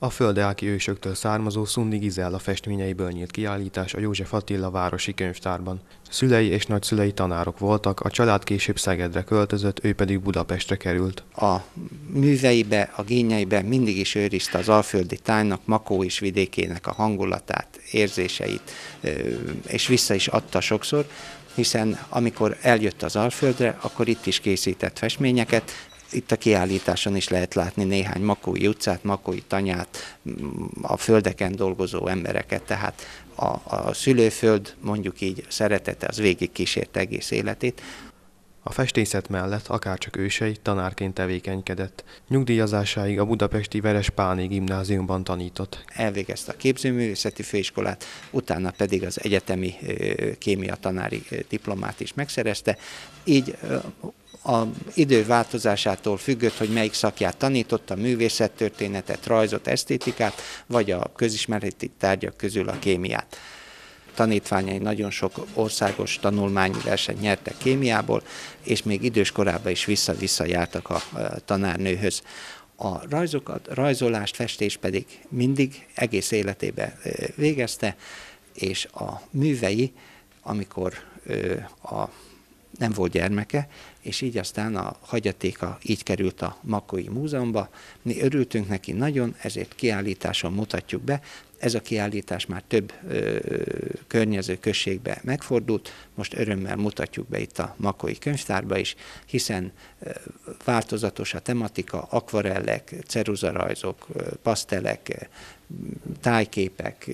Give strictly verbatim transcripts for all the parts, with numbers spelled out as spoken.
A földeáki ősöktől származó Szundi Gizella festményeiből nyílt kiállítás a József Attila városi könyvtárban. Szülei és nagyszülei tanárok voltak, a család később Szegedre költözött, ő pedig Budapestre került. A műveibe, a génjeibe mindig is őrizte az alföldi tájnak, Makó és vidékének a hangulatát, érzéseit, és vissza is adta sokszor, hiszen amikor eljött az Alföldre, akkor itt is készített festményeket. Itt a kiállításon is lehet látni néhány makói utcát, makói tanyát, a földeken dolgozó embereket, tehát a, a szülőföld, mondjuk így szeretete, az végig kísérte egész életét. A festészet mellett akárcsak ősei tanárként tevékenykedett. Nyugdíjazásáig a budapesti Verespáni gimnáziumban tanított. Elvégezte a képzőművészeti főiskolát, utána pedig az egyetemi kémia tanári diplomát is megszerezte. Így az idő változásától függött, hogy melyik szakját tanította, művészettörténetet, rajzot, esztétikát, vagy a közismereti tárgyak közül a kémiát. Tanítványai nagyon sok országos tanulmányi versenyt nyertek kémiából, és még idős korában is vissza-vissza jártak a tanárnőhöz. A rajzokat, rajzolást, festést pedig mindig egész életében végezte, és a művei, amikor a nem volt gyermeke, és így aztán a hagyatéka így került a Makói Múzeumba. Mi örültünk neki nagyon, ezért kiállításon mutatjuk be. Ez a kiállítás már több ö, környező községbe megfordult, most örömmel mutatjuk be itt a Makói Könyvtárba is, hiszen ö, változatos a tematika, akvarellek, ceruzarajzok, pasztelek, tájképek,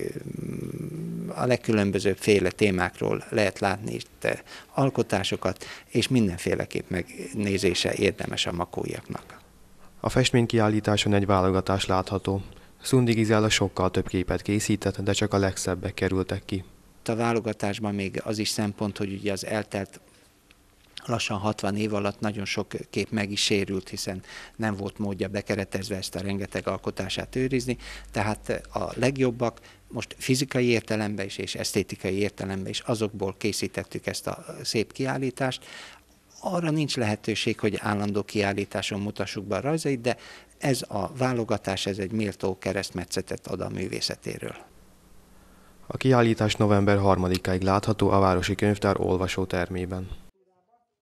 a legkülönbözőbb féle témákról lehet látni itt alkotásokat, és mindenféleképp megnézése érdemes a makóiaknak. A festménykiállításon egy válogatás látható. Szundi Gizella sokkal több képet készített, de csak a legszebbek kerültek ki. A válogatásban még az is szempont, hogy ugye az eltelt lassan hatvan év alatt nagyon sok kép meg is sérült, hiszen nem volt módja bekeretezve ezt a rengeteg alkotását őrizni, tehát a legjobbak most fizikai értelemben is és esztétikai értelemben is azokból készítettük ezt a szép kiállítást. Arra nincs lehetőség, hogy állandó kiállításon mutassuk be a rajzait, de ez a válogatás, ez egy méltó keresztmetszetet ad a művészetéről. A kiállítás november harmadikáig látható a Városi Könyvtár olvasótermében.